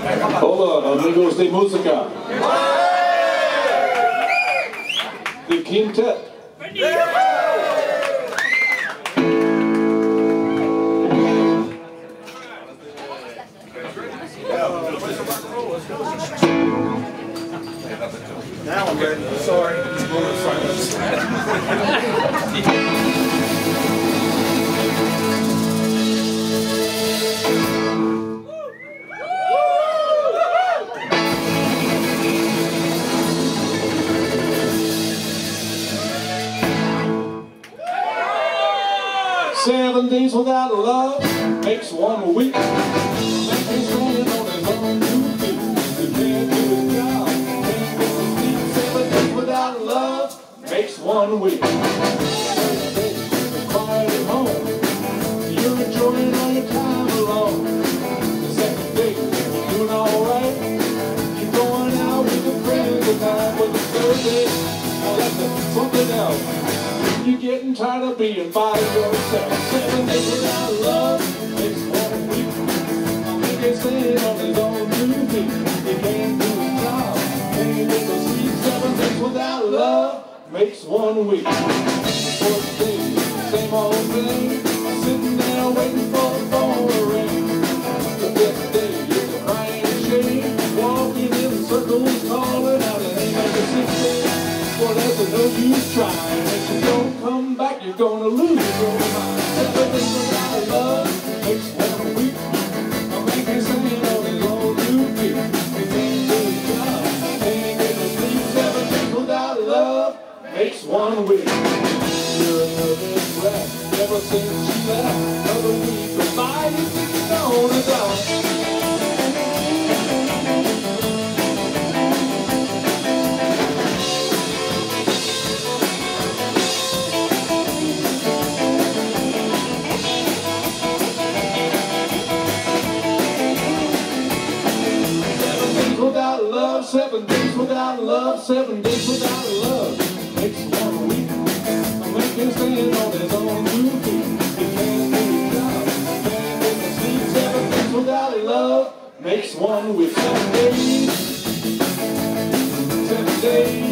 Hola, amigos de música. The Quintet. Now I'm ready. Sorry. Seven days without love makes 1 week. Man can't stand on his own 2 feet. He can't do his job, can't get to sleep. 7 days without love makes 1 week. First day, you're quiet at home. You're enjoying all your time alone. The second day, you're doing alright. You're going out with your friends tonight. But the third day, well, that's something else. You're getting tired of being by yourself. 7 days without love makes 1 week. He can't stand on his own 2 feet. He can't do his job, can't get to sleep. 7 days without love makes 1 week. Fourth day, same old thing. Sitting there waiting for the phone to ring. The fifth day, you're crying in shame. Walking in circles, calling out the name of the sixth day. Well, there's no use trying. If you don't come back, you're gonna lose your mind. 7 days without love makes 1 week. A man can't stand on his own 2 feet. He can't do his job, can't get to sleep. 7 days without love makes 1 week. You're a nervous wreck ever since she left. Another week goes by, you think you're gonna die. 7 days without love, 7 days without love makes 1 week. A man can stand on his own 2 feet. He can't do his job, can't get to sleep. 7 days without love makes 1 week. 7 days, 7 days.